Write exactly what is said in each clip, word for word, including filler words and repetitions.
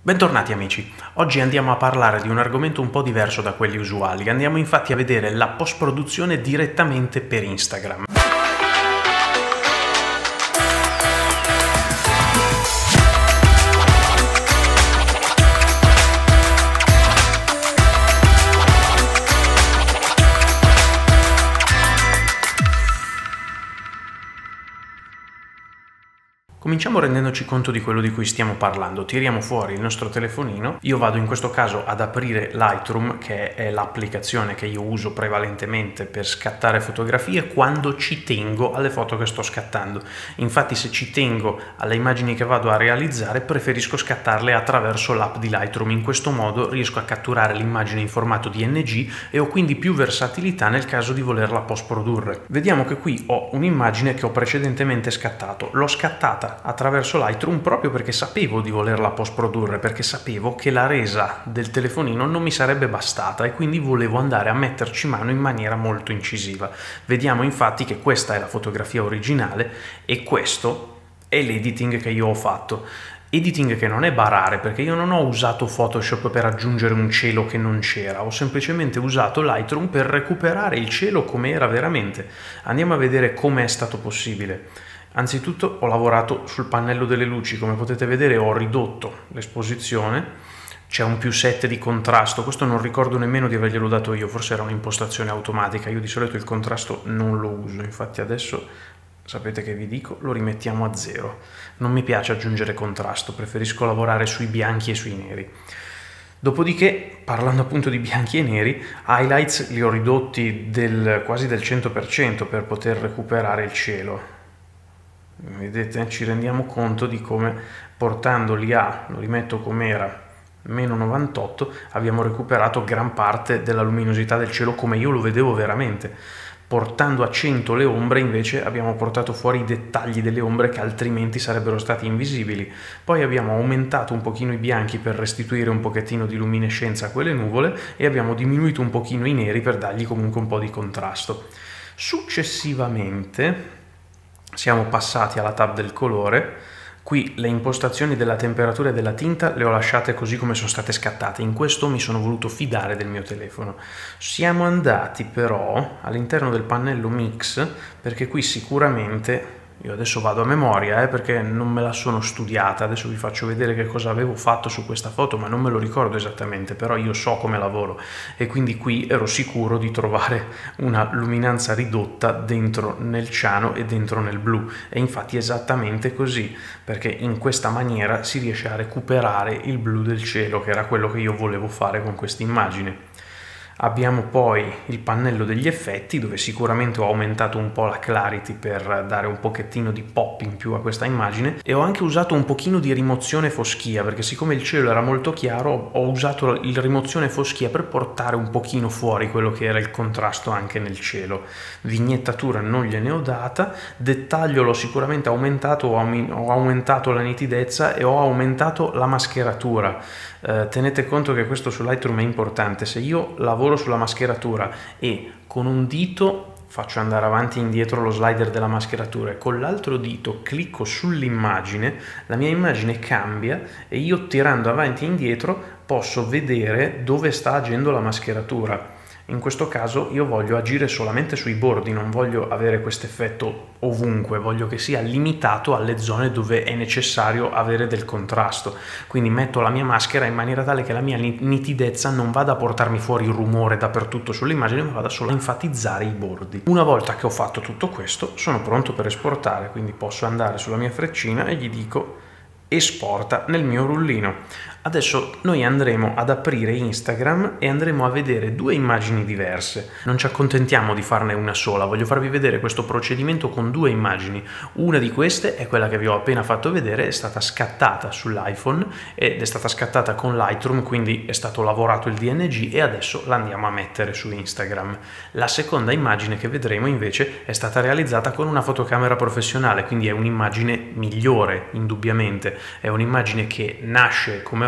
Bentornati amici, oggi andiamo a parlare di un argomento un po' diverso da quelli usuali, andiamo infatti a vedere la post-produzione direttamente per Instagram. Cominciamo rendendoci conto di quello di cui stiamo parlando. Tiriamo fuori il nostro telefonino, io vado in questo caso ad aprire Lightroom, che è l'applicazione che io uso prevalentemente per scattare fotografie quando ci tengo alle foto che sto scattando. Infatti se ci tengo alle immagini che vado a realizzare preferisco scattarle attraverso l'app di Lightroom, in questo modo riesco a catturare l'immagine in formato D N G e ho quindi più versatilità nel caso di volerla post produrre. Vediamo che qui ho un'immagine che ho precedentemente scattato, l'ho scattata attraverso Lightroom proprio perché sapevo di volerla post produrre, perché sapevo che la resa del telefonino non mi sarebbe bastata e quindi volevo andare a metterci mano in maniera molto incisiva. Vediamo infatti che questa è la fotografia originale e questo è l'editing che io ho fatto. Editing che non è barare, perché io non ho usato Photoshop per aggiungere un cielo che non c'era, ho semplicemente usato Lightroom per recuperare il cielo come era veramente. Andiamo a vedere come è stato possibile. Anzitutto ho lavorato sul pannello delle luci, come potete vedere ho ridotto l'esposizione, c'è un più sette di contrasto, questo non ricordo nemmeno di averglielo dato io, forse era un'impostazione automatica, io di solito il contrasto non lo uso, infatti adesso sapete che vi dico, lo rimettiamo a zero, non mi piace aggiungere contrasto, preferisco lavorare sui bianchi e sui neri. Dopodiché, parlando appunto di bianchi e neri, highlights li ho ridotti del, quasi del cento per cento per poter recuperare il cielo. Vedete, ci rendiamo conto di come portandoli a, lo rimetto com'era, meno novantotto, abbiamo recuperato gran parte della luminosità del cielo come io lo vedevo veramente. Portando a cento le ombre invece abbiamo portato fuori i dettagli delle ombre che altrimenti sarebbero stati invisibili. Poi abbiamo aumentato un pochino i bianchi per restituire un pochettino di luminescenza a quelle nuvole e abbiamo diminuito un pochino i neri per dargli comunque un po' di contrasto. Successivamente siamo passati alla tab del colore. Qui le impostazioni della temperatura e della tinta le ho lasciate così come sono state scattate, in questo mi sono voluto fidare del mio telefono. Siamo andati però all'interno del pannello mix, perché qui sicuramente, io adesso vado a memoria eh, perché non me la sono studiata, adesso vi faccio vedere che cosa avevo fatto su questa foto ma non me lo ricordo esattamente, però io so come lavoro e quindi qui ero sicuro di trovare una luminanza ridotta dentro nel ciano e dentro nel blu, e infatti è esattamente così, perché in questa maniera si riesce a recuperare il blu del cielo, che era quello che io volevo fare con questa immagine. Abbiamo poi il pannello degli effetti, dove sicuramente ho aumentato un po' la clarity per dare un pochettino di pop in più a questa immagine, e ho anche usato un pochino di rimozione foschia, perché siccome il cielo era molto chiaro ho usato la rimozione foschia per portare un pochino fuori quello che era il contrasto anche nel cielo. Vignettatura non gliene ho data, dettaglio l'ho sicuramente aumentato, ho aumentato la nitidezza e ho aumentato la mascheratura. Eh, tenete conto che questo su Lightroom è importante, se io lavoro sulla mascheratura e con un dito faccio andare avanti e indietro lo slider della mascheratura e con l'altro dito clicco sull'immagine, la mia immagine cambia e io tirando avanti e indietro posso vedere dove sta agendo la mascheratura. In questo caso io voglio agire solamente sui bordi, non voglio avere questo effetto ovunque, voglio che sia limitato alle zone dove è necessario avere del contrasto. Quindi metto la mia maschera in maniera tale che la mia nitidezza non vada a portarmi fuori il rumore dappertutto sull'immagine, ma vada solo a enfatizzare i bordi. Una volta che ho fatto tutto questo sono pronto per esportare, quindi posso andare sulla mia freccina e gli dico esporta nel mio rullino. Adesso noi andremo ad aprire Instagram e andremo a vedere due immagini diverse. Non ci accontentiamo di farne una sola, voglio farvi vedere questo procedimento con due immagini. Una di queste è quella che vi ho appena fatto vedere, è stata scattata sull'iPhone ed è stata scattata con Lightroom, quindi è stato lavorato il D N G e adesso la andiamo a mettere su Instagram. La seconda immagine che vedremo invece è stata realizzata con una fotocamera professionale, quindi è un'immagine migliore indubbiamente, è un'immagine che nasce come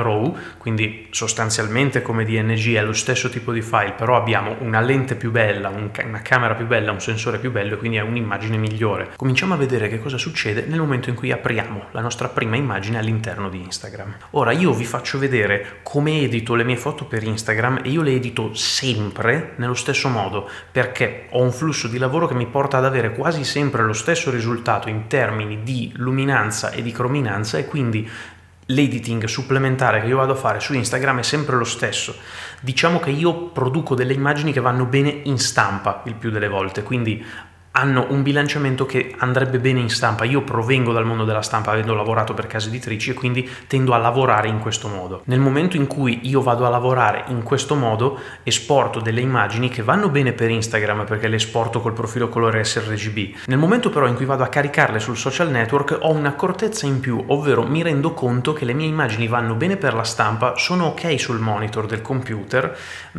RAW, quindi sostanzialmente come D N G è lo stesso tipo di file, però abbiamo una lente più bella, un, una camera più bella, un sensore più bello e quindi è un'immagine migliore. Cominciamo a vedere che cosa succede nel momento in cui apriamo la nostra prima immagine all'interno di Instagram. Ora io vi faccio vedere come edito le mie foto per Instagram e io le edito sempre nello stesso modo, perché ho un flusso di lavoro che mi porta ad avere quasi sempre lo stesso risultato in termini di luminanza e di crominanza, e quindi l'editing supplementare che io vado a fare su Instagram è sempre lo stesso. Diciamo che io produco delle immagini che vanno bene in stampa il più delle volte, quindi hanno un bilanciamento che andrebbe bene in stampa. Io provengo dal mondo della stampa avendo lavorato per case editrici e quindi tendo a lavorare in questo modo. Nel momento in cui io vado a lavorare in questo modo esporto delle immagini che vanno bene per Instagram perché le esporto col profilo colore S R G B. Nel momento però in cui vado a caricarle sul social network ho un'accortezza in più, ovvero mi rendo conto che le mie immagini vanno bene per la stampa, sono ok sul monitor del computer,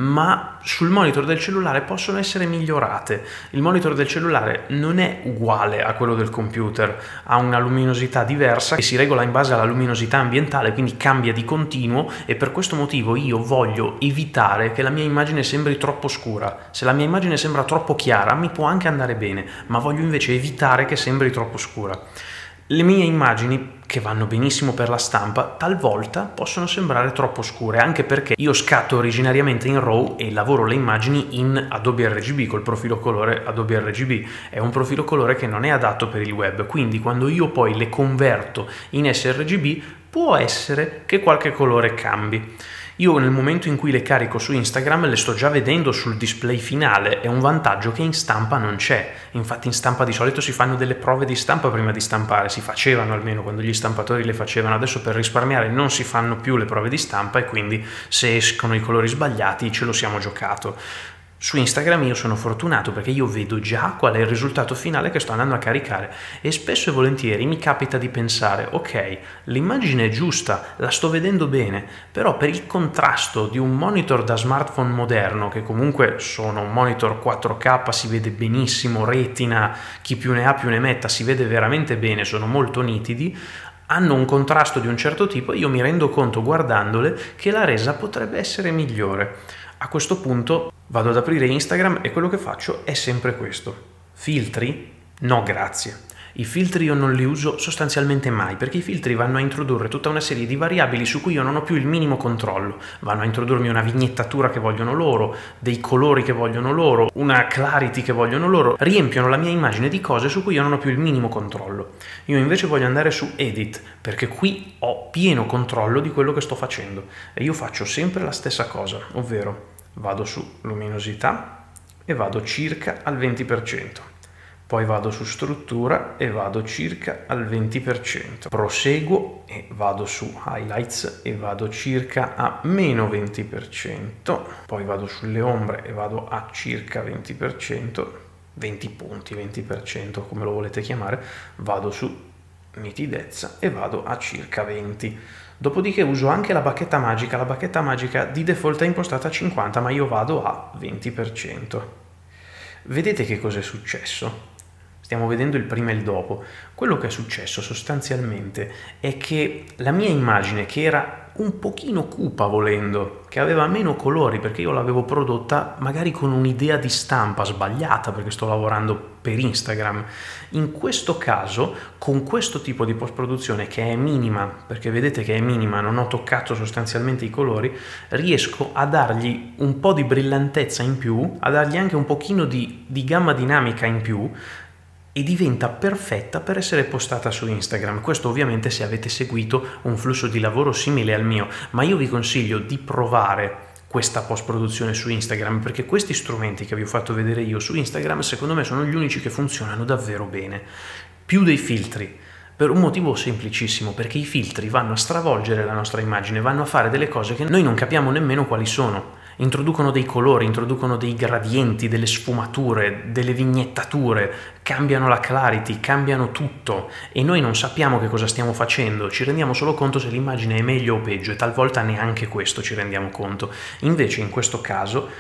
ma sul monitor del cellulare possono essere migliorate. Il monitor del cellulare non è uguale a quello del computer, ha una luminosità diversa che si regola in base alla luminosità ambientale, quindi cambia di continuo, e per questo motivo io voglio evitare che la mia immagine sembri troppo scura. Se la mia immagine sembra troppo chiara mi può anche andare bene, ma voglio invece evitare che sembri troppo scura. Le mie immagini, che vanno benissimo per la stampa, talvolta possono sembrare troppo scure, anche perché io scatto originariamente in RAW e lavoro le immagini in Adobe R G B, col profilo colore Adobe R G B. È un profilo colore che non è adatto per il web, quindi quando io poi le converto in S R G B può essere che qualche colore cambi. Io nel momento in cui le carico su Instagram le sto già vedendo sul display finale, è un vantaggio che in stampa non c'è. Infatti in stampa di solito si fanno delle prove di stampa prima di stampare, si facevano almeno quando gli stampatori le facevano. Adesso per risparmiare non si fanno più le prove di stampa e quindi se escono i colori sbagliati ce lo siamo giocato. Su Instagram io sono fortunato perché io vedo già qual è il risultato finale che sto andando a caricare, e spesso e volentieri mi capita di pensare: ok, l'immagine è giusta, la sto vedendo bene, però per il contrasto di un monitor da smartphone moderno, che comunque sono un monitor quattro K, si vede benissimo, retina, chi più ne ha più ne metta, si vede veramente bene, sono molto nitidi, hanno un contrasto di un certo tipo, e io mi rendo conto guardandole che la resa potrebbe essere migliore. A questo punto vado ad aprire Instagram e quello che faccio è sempre questo. Filtri? No grazie. I filtri io non li uso sostanzialmente mai, perché i filtri vanno a introdurre tutta una serie di variabili su cui io non ho più il minimo controllo. Vanno a introdurmi una vignettatura che vogliono loro, dei colori che vogliono loro, una clarity che vogliono loro, riempiono la mia immagine di cose su cui io non ho più il minimo controllo. Io invece voglio andare su Edit, perché qui ho pieno controllo di quello che sto facendo, e io faccio sempre la stessa cosa, ovvero vado su luminosità e vado circa al venti per cento. Poi vado su struttura e vado circa al venti per cento. Proseguo e vado su highlights e vado circa a meno venti per cento. Poi vado sulle ombre e vado a circa venti per cento, venti punti, venti per cento come lo volete chiamare. Vado su nitidezza e vado a circa venti. Dopodiché uso anche la bacchetta magica. La bacchetta magica di default è impostata a cinquanta, ma io vado a venti per cento. Vedete che cosa è successo? Stiamo vedendo il prima e il dopo. Quello che è successo sostanzialmente è che la mia immagine, che era un pochino cupa volendo, che aveva meno colori perché io l'avevo prodotta magari con un'idea di stampa sbagliata perché sto lavorando per Instagram, in questo caso con questo tipo di post produzione che è minima, perché vedete che è minima, non ho toccato sostanzialmente i colori, riesco a dargli un po' di brillantezza in più, a dargli anche un pochino di, di gamma dinamica in più, e diventa perfetta per essere postata su Instagram. Questo ovviamente se avete seguito un flusso di lavoro simile al mio, ma io vi consiglio di provare questa post produzione su Instagram, perché questi strumenti che vi ho fatto vedere io su Instagram secondo me sono gli unici che funzionano davvero bene, più dei filtri, per un motivo semplicissimo, perché i filtri vanno a stravolgere la nostra immagine, vanno a fare delle cose che noi non capiamo nemmeno quali sono. Introducono dei colori, introducono dei gradienti, delle sfumature, delle vignettature, cambiano la clarity, cambiano tutto, e noi non sappiamo che cosa stiamo facendo, ci rendiamo solo conto se l'immagine è meglio o peggio, e talvolta neanche questo ci rendiamo conto. Invece in questo caso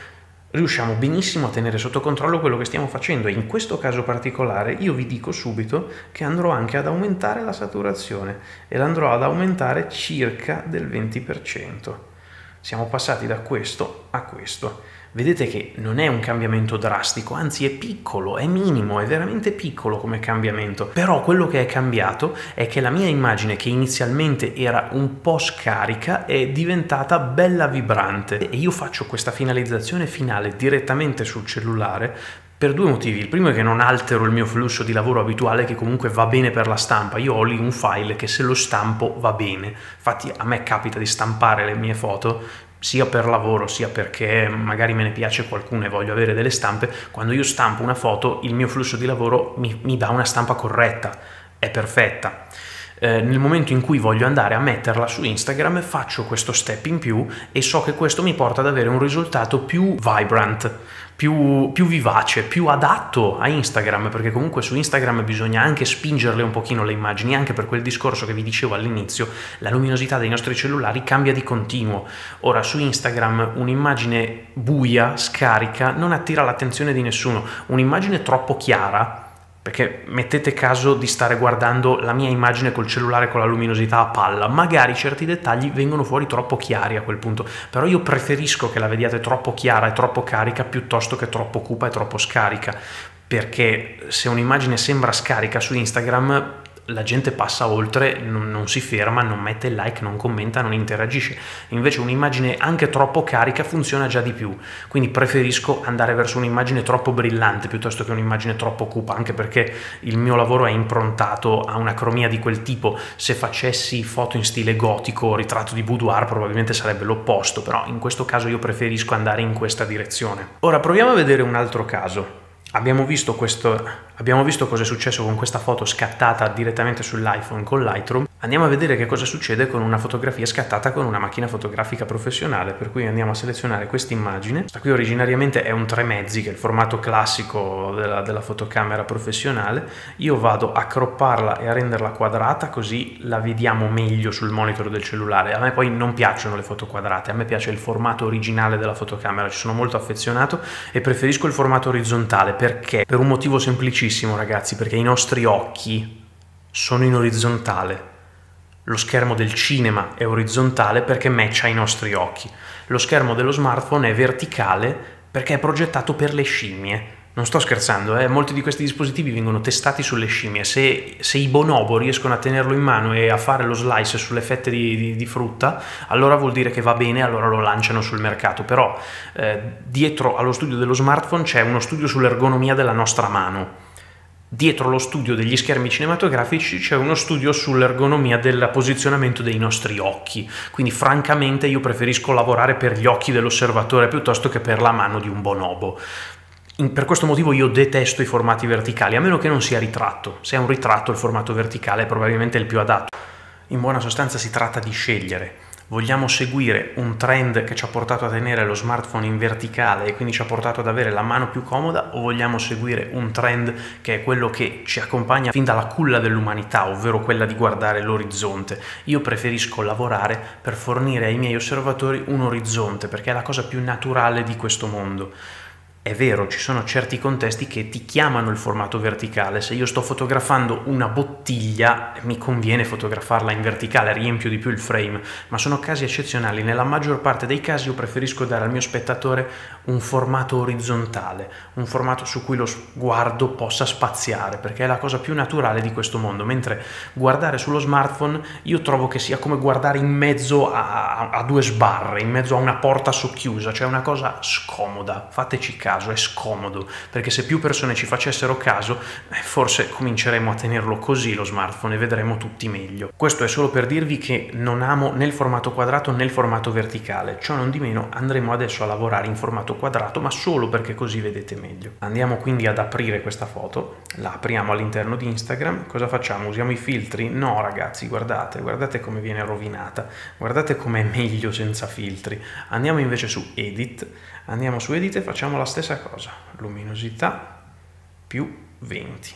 riusciamo benissimo a tenere sotto controllo quello che stiamo facendo, e in questo caso particolare io vi dico subito che andrò anche ad aumentare la saturazione e l'andrò ad aumentare circa del venti per cento. Siamo passati da questo a questo. Vedete che non è un cambiamento drastico, anzi è piccolo, è minimo, è veramente piccolo come cambiamento. Però quello che è cambiato è che la mia immagine, che inizialmente era un po' scarica, è diventata bella vibrante, e io faccio questa finalizzazione finale direttamente sul cellulare per due motivi. Il primo è che non altero il mio flusso di lavoro abituale, che comunque va bene per la stampa. Io ho lì un file che se lo stampo va bene. Infatti a me capita di stampare le mie foto sia per lavoro sia perché magari me ne piace qualcuno e voglio avere delle stampe. Quando io stampo una foto, il mio flusso di lavoro mi, mi dà una stampa corretta, è perfetta. Eh, nel momento in cui voglio andare a metterla su Instagram faccio questo step in più e so che questo mi porta ad avere un risultato più vibrant, più, più vivace, più adatto a Instagram, perché comunque su Instagram bisogna anche spingerle un pochino le immagini, anche per quel discorso che vi dicevo all'inizio, la luminosità dei nostri cellulari cambia di continuo. Ora su Instagram un'immagine buia, scarica, non attira l'attenzione di nessuno, un'immagine troppo chiara, perché mettete caso di stare guardando la mia immagine col cellulare con la luminosità a palla, magari certi dettagli vengono fuori troppo chiari a quel punto, però io preferisco che la vediate troppo chiara e troppo carica piuttosto che troppo cupa e troppo scarica, perché se un'immagine sembra scarica su Instagram la gente passa oltre, non, non si ferma, non mette il like, non commenta, non interagisce. Invece un'immagine anche troppo carica funziona già di più, quindi preferisco andare verso un'immagine troppo brillante piuttosto che un'immagine troppo cupa, anche perché il mio lavoro è improntato a una cromia di quel tipo. Se facessi foto in stile gotico, ritratto di boudoir, probabilmente sarebbe l'opposto, però in questo caso io preferisco andare in questa direzione. Ora proviamo a vedere un altro caso. Abbiamo visto, questo, abbiamo visto cosa è successo con questa foto scattata direttamente sull'iPhone con Lightroom. Andiamo a vedere che cosa succede con una fotografia scattata con una macchina fotografica professionale, per cui andiamo a selezionare questa immagine. Questa qui originariamente è un tre mezzi, che è il formato classico della, della fotocamera professionale. Io vado a cropparla e a renderla quadrata, così la vediamo meglio sul monitor del cellulare. A me poi non piacciono le foto quadrate, a me piace il formato originale della fotocamera, ci sono molto affezionato e preferisco il formato orizzontale. Perché? Per un motivo semplicissimo, ragazzi, perché i nostri occhi sono in orizzontale. Lo schermo del cinema è orizzontale perché matcha i nostri occhi. Lo schermo dello smartphone è verticale perché è progettato per le scimmie. Non sto scherzando, eh? Molti di questi dispositivi vengono testati sulle scimmie. Se, se i bonobo riescono a tenerlo in mano e a fare lo slice sulle fette di, di, di frutta, allora vuol dire che va bene, allora lo lanciano sul mercato. Però eh, dietro allo studio dello smartphone c'è uno studio sull'ergonomia della nostra mano. Dietro lo studio degli schermi cinematografici c'è uno studio sull'ergonomia del posizionamento dei nostri occhi, quindi francamente io preferisco lavorare per gli occhi dell'osservatore piuttosto che per la mano di un bonobo. In, per questo motivo io detesto i formati verticali, a meno che non sia ritratto. Se è un ritratto il formato verticale è probabilmente il più adatto. In buona sostanza si tratta di scegliere. Vogliamo seguire un trend che ci ha portato a tenere lo smartphone in verticale e quindi ci ha portato ad avere la mano più comoda, o vogliamo seguire un trend che è quello che ci accompagna fin dalla culla dell'umanità, ovvero quella di guardare l'orizzonte? Io preferisco lavorare per fornire ai miei osservatori un orizzonte, perché è la cosa più naturale di questo mondo. È vero, ci sono certi contesti che ti chiamano il formato verticale. Se io sto fotografando una bottiglia, mi conviene fotografarla in verticale, riempio di più il frame, ma sono casi eccezionali. Nella maggior parte dei casi io preferisco dare al mio spettatore un formato orizzontale, un formato su cui lo sguardo possa spaziare, perché è la cosa più naturale di questo mondo, mentre guardare sullo smartphone io trovo che sia come guardare in mezzo a, a due sbarre, in mezzo a una porta socchiusa, cioè una cosa scomoda. Fateci caso. È scomodo, perché se più persone ci facessero caso, eh, forse cominceremo a tenerlo così lo smartphone e vedremo tutti meglio. Questo è solo per dirvi che non amo né il formato quadrato né il formato verticale. Ciò non di meno andremo adesso a lavorare in formato quadrato, ma solo perché così vedete meglio. Andiamo quindi ad aprire questa foto, la apriamo all'interno di Instagram. Cosa facciamo? Usiamo i filtri? No ragazzi, guardate, guardate come viene rovinata, guardate com'è meglio senza filtri. Andiamo invece su Edit, andiamo su Edit e facciamo la stessa cosa, luminosità più venti,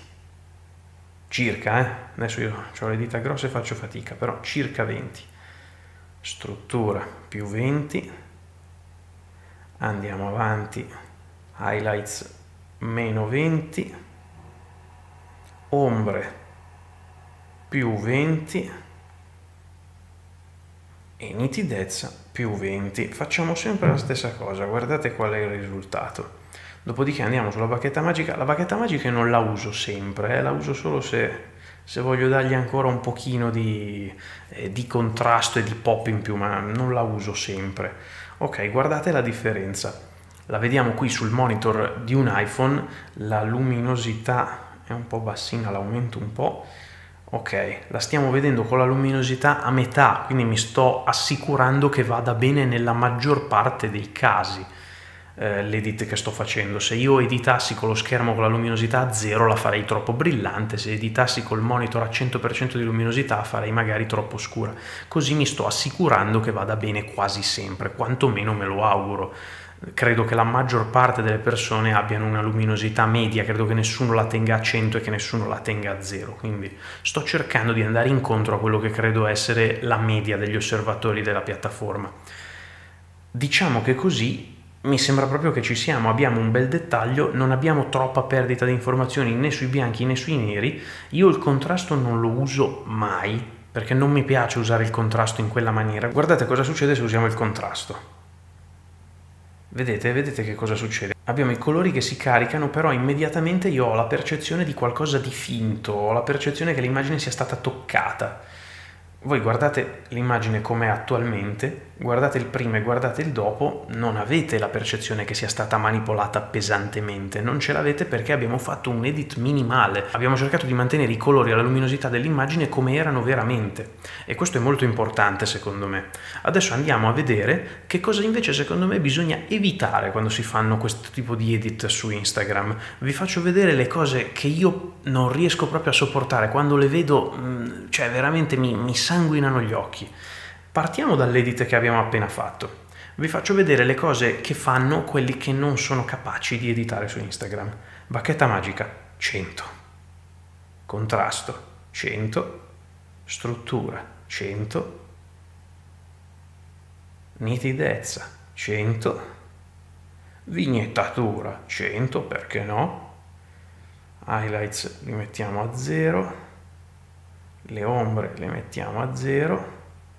circa, eh? Adesso io ho le dita grosse e faccio fatica, però circa venti, struttura più venti, andiamo avanti, highlights meno venti, ombre più venti e nitidezza più venti. Facciamo sempre la stessa cosa, guardate qual è il risultato. Dopodiché andiamo sulla bacchetta magica. La bacchetta magica non la uso sempre, eh, la uso solo se, se voglio dargli ancora un pochino di, eh, di contrasto e di pop in più, ma non la uso sempre. Ok, guardate la differenza. La vediamo qui sul monitor di un iPhone, la luminosità è un po' bassina, l'aumento un po'. Ok, la stiamo vedendo con la luminosità a metà, quindi mi sto assicurando che vada bene nella maggior parte dei casi eh, l'edit che sto facendo. Se io editassi con lo schermo con la luminosità a zero la farei troppo brillante, se editassi col monitor a cento per cento di luminosità farei magari troppo scura. Così mi sto assicurando che vada bene quasi sempre, quantomeno me lo auguro. Credo che la maggior parte delle persone abbiano una luminosità media, credo che nessuno la tenga a cento e che nessuno la tenga a zero, quindi sto cercando di andare incontro a quello che credo essere la media degli osservatori della piattaforma. Diciamo che così mi sembra proprio che ci siamo, abbiamo un bel dettaglio, non abbiamo troppa perdita di informazioni né sui bianchi né sui neri. Io il contrasto non lo uso mai, perché non mi piace usare il contrasto in quella maniera. Guardate cosa succede se usiamo il contrasto. Vedete, vedete che cosa succede? Abbiamo i colori che si caricano, però immediatamente io ho la percezione di qualcosa di finto, ho la percezione che l'immagine sia stata toccata. Voi guardate l'immagine com'è attualmente, guardate il prima e guardate il dopo, non avete la percezione che sia stata manipolata pesantemente, non ce l'avete perché abbiamo fatto un edit minimale, abbiamo cercato di mantenere i colori e la luminosità dell'immagine come erano veramente, e questo è molto importante secondo me. Adesso andiamo a vedere che cosa invece secondo me bisogna evitare quando si fanno questo tipo di edit su Instagram. Vi faccio vedere le cose che io non riesco proprio a sopportare, quando le vedo, cioè veramente mi, mi sanguinano gli occhi. Partiamo dall'edit che abbiamo appena fatto. Vi faccio vedere le cose che fanno quelli che non sono capaci di editare su Instagram. Bacchetta magica, cento. Contrasto, cento. Struttura, cento. Nitidezza, cento. Vignettatura, cento, perché no? Highlights li mettiamo a zero. Le ombre le mettiamo a zero.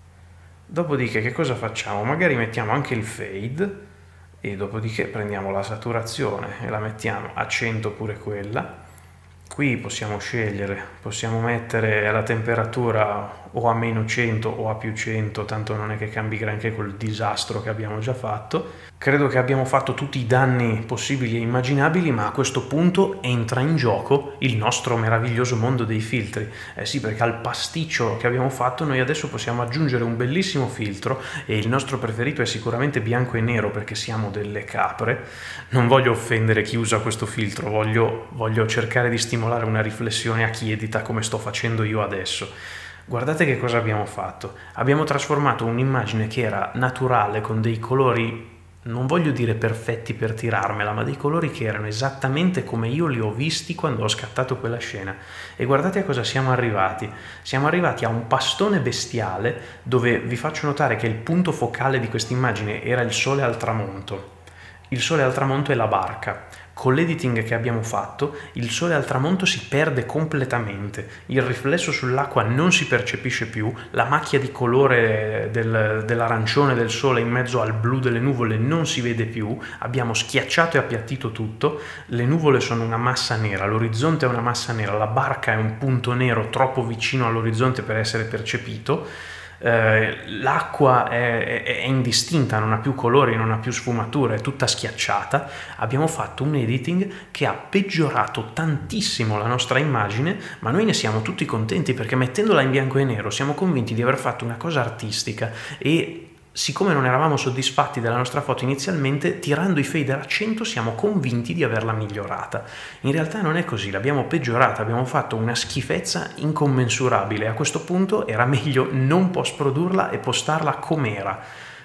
Dopodiché che cosa facciamo? Magari mettiamo anche il fade e dopodiché prendiamo la saturazione e la mettiamo a cento pure quella. Qui possiamo scegliere, possiamo mettere la temperatura o a meno cento o a più cento, tanto non è che cambi granché col disastro che abbiamo già fatto. Credo che abbiamo fatto tutti i danni possibili e immaginabili, ma a questo punto entra in gioco il nostro meraviglioso mondo dei filtri. Eh sì, perché al pasticcio che abbiamo fatto noi adesso possiamo aggiungere un bellissimo filtro, e il nostro preferito è sicuramente bianco e nero perché siamo delle capre. Non voglio offendere chi usa questo filtro, voglio, voglio cercare di stimolare una riflessione a chi edita come sto facendo io adesso. Guardate che cosa abbiamo fatto. Abbiamo trasformato un'immagine che era naturale con dei colori, non voglio dire perfetti per tirarmela, ma dei colori che erano esattamente come io li ho visti quando ho scattato quella scena. E guardate a cosa siamo arrivati. Siamo arrivati a un pastone bestiale dove vi faccio notare che il punto focale di questa immagine era il sole al tramonto. Il sole al tramonto è la barca. Con l'editing che abbiamo fatto, il sole al tramonto si perde completamente, il riflesso sull'acqua non si percepisce più, la macchia di colore del, dell'arancione del sole in mezzo al blu delle nuvole non si vede più, abbiamo schiacciato e appiattito tutto, le nuvole sono una massa nera, l'orizzonte è una massa nera, la barca è un punto nero troppo vicino all'orizzonte per essere percepito. Uh, l'acqua è, è, è indistinta, non ha più colori, non ha più sfumature, è tutta schiacciata. Abbiamo fatto un editing che ha peggiorato tantissimo la nostra immagine, ma noi ne siamo tutti contenti perché mettendola in bianco e nero siamo convinti di aver fatto una cosa artistica, e siccome non eravamo soddisfatti della nostra foto inizialmente, tirando i fader a cento siamo convinti di averla migliorata. In realtà non è così, l'abbiamo peggiorata, abbiamo fatto una schifezza incommensurabile. A questo punto era meglio non post-produrla e postarla com'era,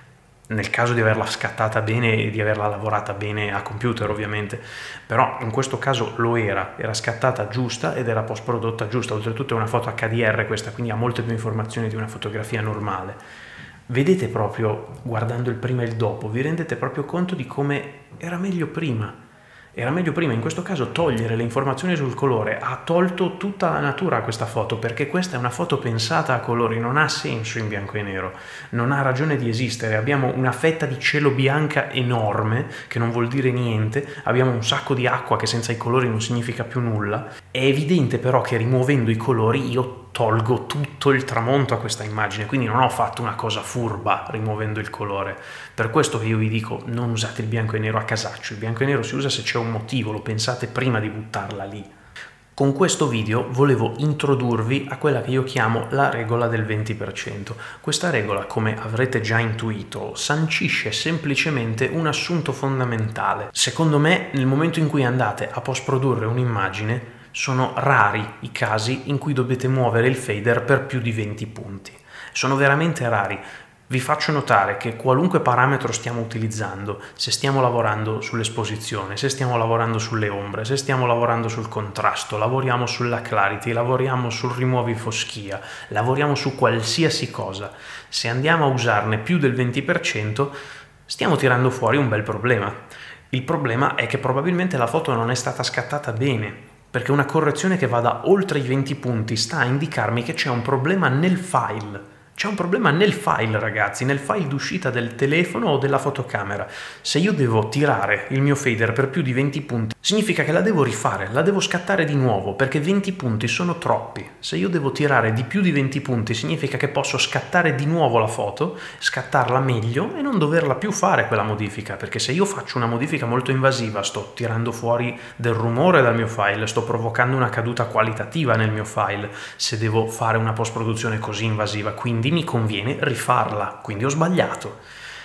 nel caso di averla scattata bene e di averla lavorata bene a computer ovviamente, però in questo caso lo era, era scattata giusta ed era post-prodotta giusta. Oltretutto è una foto acca di erre questa, quindi ha molte più informazioni di una fotografia normale. vedete proprio, guardando il prima e il dopo, vi rendete proprio conto di come era meglio prima. Era meglio prima, in questo caso togliere le informazioni sul colore ha tolto tutta la natura a questa foto, perché questa è una foto pensata a colori, non ha senso in bianco e nero, non ha ragione di esistere. Abbiamo una fetta di cielo bianca enorme, che non vuol dire niente, abbiamo un sacco di acqua che senza i colori non significa più nulla. È evidente però che rimuovendo i colori io tolgo tutto il tramonto a questa immagine, quindi non ho fatto una cosa furba rimuovendo il colore. Per questo che io vi dico, non usate il bianco e nero a casaccio, il bianco e nero si usa se c'è un motivo, lo pensate prima di buttarla lì. Con questo video volevo introdurvi a quella che io chiamo la regola del venti per cento. Questa regola, come avrete già intuito, sancisce semplicemente un assunto fondamentale. Secondo me, nel momento in cui andate a post-produrre un'immagine, sono rari i casi in cui dovete muovere il fader per più di venti punti. Sono veramente rari. Vi faccio notare che qualunque parametro stiamo utilizzando, se stiamo lavorando sull'esposizione, se stiamo lavorando sulle ombre, se stiamo lavorando sul contrasto, lavoriamo sulla clarity, lavoriamo sul rimuovi foschia, lavoriamo su qualsiasi cosa, se andiamo a usarne più del venti per cento, stiamo tirando fuori un bel problema. Il problema è che probabilmente la foto non è stata scattata bene, perché una correzione che vada oltre i venti punti sta a indicarmi che c'è un problema nel file. C'è un problema nel file, ragazzi, nel file d'uscita del telefono o della fotocamera. Se io devo tirare il mio fader per più di venti punti, significa che la devo rifare, la devo scattare di nuovo, perché venti punti sono troppi. Se io devo tirare di più di venti punti, significa che posso scattare di nuovo la foto, scattarla meglio e non doverla più fare quella modifica, perché se io faccio una modifica molto invasiva, sto tirando fuori del rumore dal mio file, sto provocando una caduta qualitativa nel mio file, se devo fare una post-produzione così invasiva, quindi mi conviene rifarla, quindi ho sbagliato.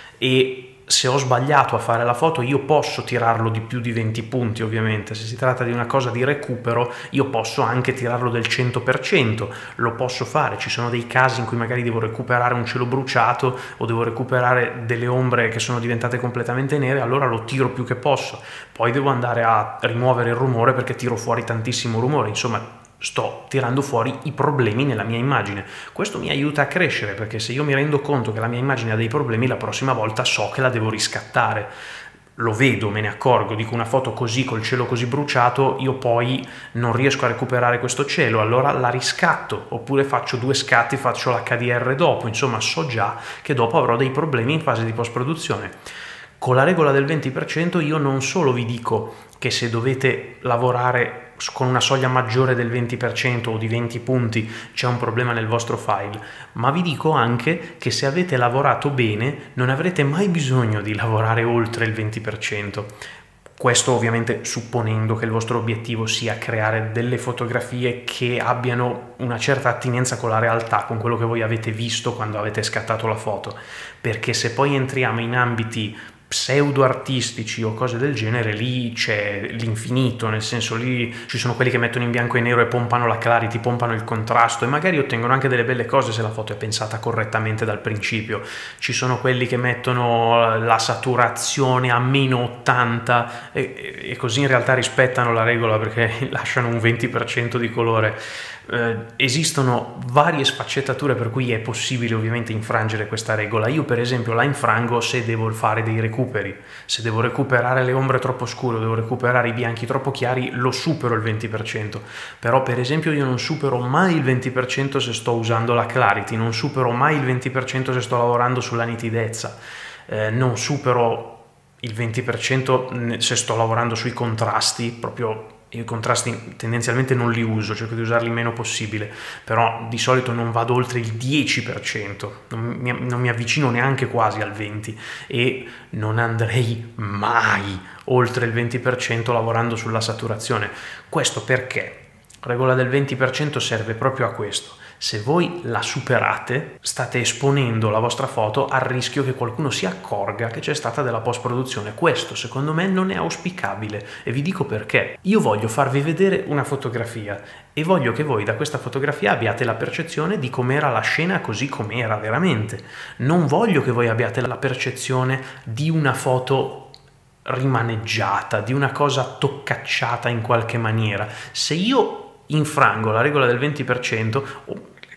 E se ho sbagliato a fare la foto io posso tirarlo di più di venti punti, ovviamente. Se si tratta di una cosa di recupero io posso anche tirarlo del cento per cento, lo posso fare. Ci sono dei casi in cui magari devo recuperare un cielo bruciato o devo recuperare delle ombre che sono diventate completamente nere, allora lo tiro più che posso. Poi devo andare a rimuovere il rumore perché tiro fuori tantissimo rumore, insomma sto tirando fuori i problemi nella mia immagine. Questo mi aiuta a crescere, perché se io mi rendo conto che la mia immagine ha dei problemi, la prossima volta so che la devo riscattare. Lo vedo, me ne accorgo, dico una foto così, col cielo così bruciato, io poi non riesco a recuperare questo cielo, allora la riscatto, oppure faccio due scatti, faccio l'H D R dopo, insomma so già che dopo avrò dei problemi in fase di post-produzione. Con la regola del venti per cento io non solo vi dico che se dovete lavorare con una soglia maggiore del venti per cento o di venti punti c'è un problema nel vostro file, ma vi dico anche che se avete lavorato bene non avrete mai bisogno di lavorare oltre il venti per cento. Questo ovviamente supponendo che il vostro obiettivo sia creare delle fotografie che abbiano una certa attinenza con la realtà, con quello che voi avete visto quando avete scattato la foto, perché se poi entriamo in ambiti pseudo-artistici o cose del genere, lì c'è l'infinito, nel senso lì ci sono quelli che mettono in bianco e nero e pompano la clarity, pompano il contrasto e magari ottengono anche delle belle cose se la foto è pensata correttamente dal principio. Ci sono quelli che mettono la saturazione a meno ottanta e, e così in realtà rispettano la regola perché lasciano un venti per cento di colore. Eh, esistono varie sfaccettature per cui è possibile ovviamente infrangere questa regola. Io per esempio la infrango se devo fare dei recuperi, se devo recuperare le ombre troppo scure, devo recuperare i bianchi troppo chiari, lo supero il venti per cento. Però per esempio io non supero mai il venti per cento se sto usando la clarity, non supero mai il venti per cento se sto lavorando sulla nitidezza, eh, non supero il venti per cento se sto lavorando sui contrasti, proprio. Io i contrasti tendenzialmente non li uso, cerco di usarli il meno possibile, però di solito non vado oltre il dieci per cento, non mi, non mi avvicino neanche quasi al venti per cento e non andrei mai oltre il venti per cento lavorando sulla saturazione. Questo perché? La regola del venti per cento serve proprio a questo. Se voi la superate, state esponendo la vostra foto al rischio che qualcuno si accorga che c'è stata della post-produzione. Questo, secondo me, non è auspicabile e vi dico perché. Io voglio farvi vedere una fotografia e voglio che voi da questa fotografia abbiate la percezione di com'era la scena così com'era veramente. Non voglio che voi abbiate la percezione di una foto rimaneggiata, di una cosa toccacciata in qualche maniera. Se io infrango la regola del venti per cento,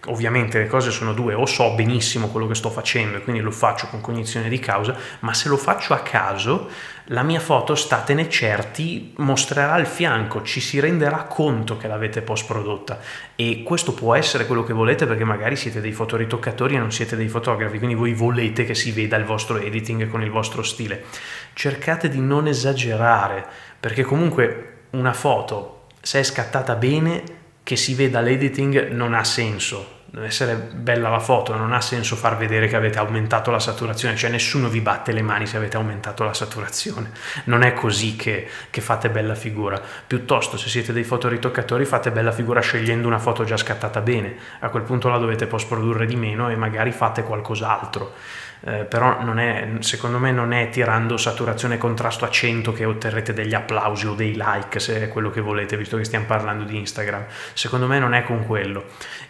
ovviamente le cose sono due: o so benissimo quello che sto facendo e quindi lo faccio con cognizione di causa, ma se lo faccio a caso, la mia foto, statene certi, mostrerà il fianco, ci si renderà conto che l'avete post prodotta, e questo può essere quello che volete, perché magari siete dei fotoritoccatori e non siete dei fotografi, quindi voi volete che si veda il vostro editing con il vostro stile. Cercate di non esagerare, perché comunque una foto, se è scattata bene, che si veda l'editing non ha senso. Deve essere bella la foto, non ha senso far vedere che avete aumentato la saturazione, cioè nessuno vi batte le mani se avete aumentato la saturazione, non è così che, che fate bella figura. Piuttosto, se siete dei fotoritoccatori, fate bella figura scegliendo una foto già scattata bene, a quel punto la dovete post produrre di meno e magari fate qualcos'altro. Eh, però non è, secondo me non è tirando saturazione e contrasto a cento che otterrete degli applausi o dei like, se è quello che volete, visto che stiamo parlando di Instagram. Secondo me non è con quello,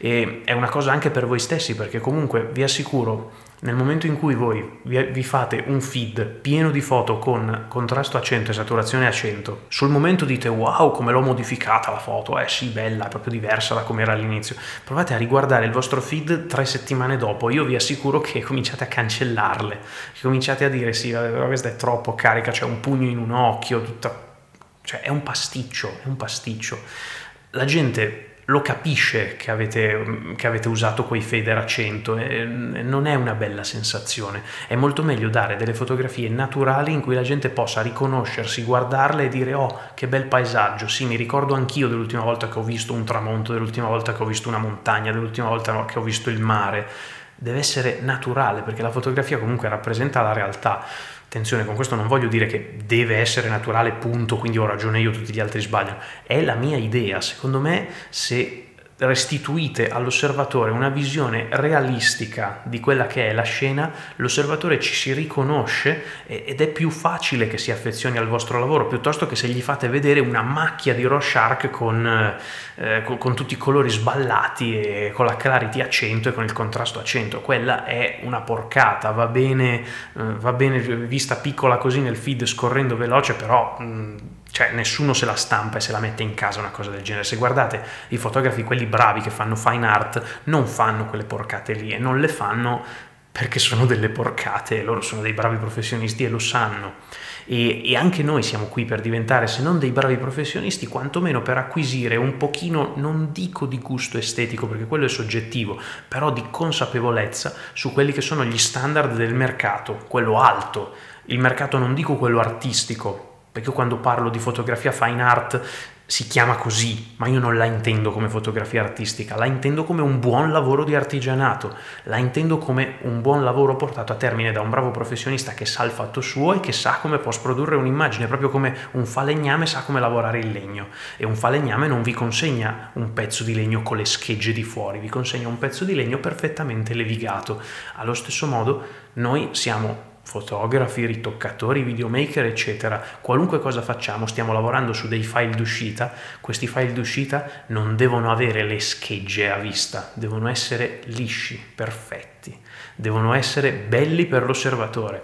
e è una cosa anche per voi stessi, perché comunque vi assicuro, nel momento in cui voi vi, vi fate un feed pieno di foto con contrasto a cento e saturazione a cento, sul momento dite wow, come l'ho modificata la foto, eh sì, bella, è proprio diversa da come era all'inizio. Provate a riguardare il vostro feed tre settimane dopo, io vi assicuro che cominciate a cancellarle, che cominciate a dire sì, però questa è troppo carica, c'è un pugno in un occhio, tutta... cioè è un pasticcio, è un pasticcio. La gente lo capisce che avete, che avete usato quei fader a cento, e non è una bella sensazione. È molto meglio dare delle fotografie naturali in cui la gente possa riconoscersi, guardarle e dire oh, che bel paesaggio, sì, mi ricordo anch'io dell'ultima volta che ho visto un tramonto, dell'ultima volta che ho visto una montagna, dell'ultima volta che ho visto il mare. Deve essere naturale, perché la fotografia comunque rappresenta la realtà. Attenzione, con questo non voglio dire che deve essere naturale, punto, quindi ho ragione io, tutti gli altri sbagliano. È la mia idea. Secondo me, se restituite all'osservatore una visione realistica di quella che è la scena, l'osservatore ci si riconosce ed è più facile che si affezioni al vostro lavoro, piuttosto che se gli fate vedere una macchia di Rorschach con, eh, con, con tutti i colori sballati e con la clarity a cento e con il contrasto a cento. Quella è una porcata, va bene, eh, va bene vista piccola così nel feed scorrendo veloce, però mh, cioè nessuno se la stampa e se la mette in casa una cosa del genere. Se guardate i fotografi, quelli bravi che fanno fine art, non fanno quelle porcate lì, e non le fanno perché sono delle porcate, loro sono dei bravi professionisti e lo sanno. E, e anche noi siamo qui per diventare, se non dei bravi professionisti, quantomeno per acquisire un pochino, non dico di gusto estetico perché quello è soggettivo, però di consapevolezza su quelli che sono gli standard del mercato, quello alto. Il mercato non dico quello artistico, perché io quando parlo di fotografia fine art si chiama così, ma io non la intendo come fotografia artistica, la intendo come un buon lavoro di artigianato, la intendo come un buon lavoro portato a termine da un bravo professionista che sa il fatto suo e che sa come post produrre un'immagine, proprio come un falegname sa come lavorare il legno, e un falegname non vi consegna un pezzo di legno con le schegge di fuori, vi consegna un pezzo di legno perfettamente levigato. Allo stesso modo noi siamo fotografi, ritoccatori, videomaker, eccetera. Qualunque cosa facciamo, stiamo lavorando su dei file d'uscita. Questi file d'uscita non devono avere le schegge a vista, devono essere lisci, perfetti, devono essere belli per l'osservatore,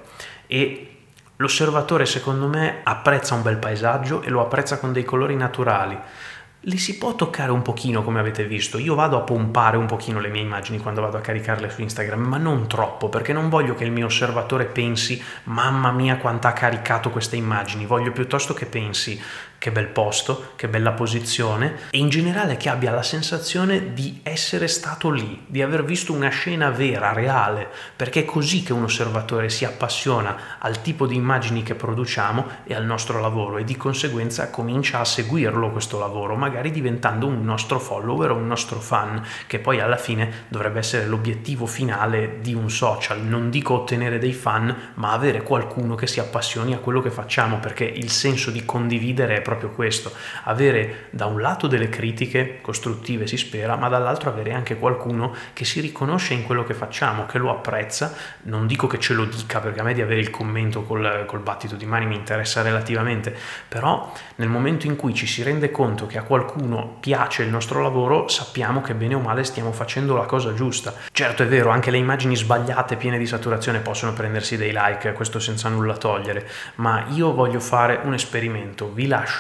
e l'osservatore secondo me apprezza un bel paesaggio e lo apprezza con dei colori naturali. Li si può toccare un pochino, come avete visto. Io vado a pompare un pochino le mie immagini quando vado a caricarle su Instagram, ma non troppo, perché non voglio che il mio osservatore pensi mamma mia quanto ha caricato queste immagini. Voglio piuttosto che pensi che bel posto, che bella posizione, e in generale che abbia la sensazione di essere stato lì, di aver visto una scena vera, reale, perché è così che un osservatore si appassiona al tipo di immagini che produciamo e al nostro lavoro, e di conseguenza comincia a seguirlo questo lavoro, magari diventando un nostro follower o un nostro fan, che poi alla fine dovrebbe essere l'obiettivo finale di un social. Non dico ottenere dei fan, ma avere qualcuno che si appassioni a quello che facciamo, perché il senso di condividere è proprio questo: avere da un lato delle critiche costruttive, si spera, ma dall'altro avere anche qualcuno che si riconosce in quello che facciamo, che lo apprezza. Non dico che ce lo dica, perché a me di avere il commento col, col battito di mani mi interessa relativamente, però nel momento in cui ci si rende conto che a qualcuno piace il nostro lavoro, sappiamo che bene o male stiamo facendo la cosa giusta. Certo, è vero, anche le immagini sbagliate, piene di saturazione, possono prendersi dei like, questo senza nulla togliere, ma io voglio fare un esperimento. Vi lascio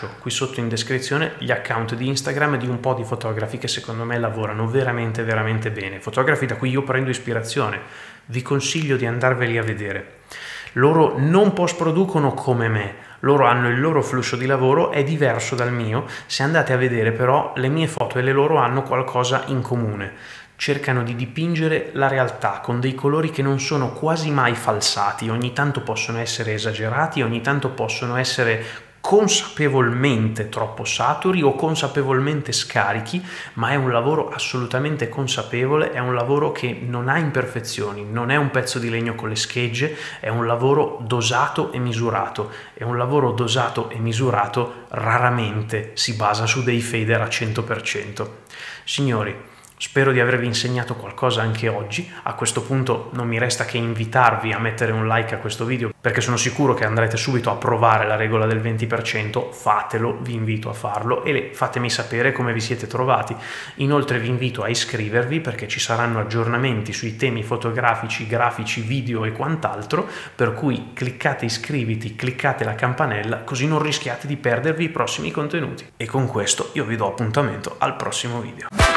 lascio qui sotto in descrizione gli account di Instagram di un po' di fotografi che secondo me lavorano veramente veramente bene, fotografi da cui io prendo ispirazione. Vi consiglio di andarveli a vedere. Loro non post producono come me, loro hanno il loro flusso di lavoro, è diverso dal mio. Se andate a vedere però le mie foto e le loro hanno qualcosa in comune. Cercano di dipingere la realtà con dei colori che non sono quasi mai falsati, ogni tanto possono essere esagerati, ogni tanto possono essere consapevolmente troppo saturi o consapevolmente scarichi, ma è un lavoro assolutamente consapevole, è un lavoro che non ha imperfezioni, non è un pezzo di legno con le schegge, è un lavoro dosato e misurato, e un lavoro dosato e misurato raramente si basa su dei fader a cento per cento. Signori, spero di avervi insegnato qualcosa anche oggi. A questo punto non mi resta che invitarvi a mettere un like a questo video, perché sono sicuro che andrete subito a provare la regola del venti per cento. Fatelo, vi invito a farlo e fatemi sapere come vi siete trovati. Inoltre vi invito a iscrivervi, perché ci saranno aggiornamenti sui temi fotografici, grafici, video e quant'altro, per cui cliccate iscriviti, cliccate la campanella, così non rischiate di perdervi i prossimi contenuti. E con questo io vi do appuntamento al prossimo video.